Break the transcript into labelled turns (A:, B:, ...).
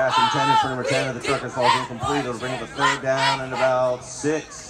A: pass intended for number 10 of the Truckers falls incomplete. It'll bring up a third down and about 6.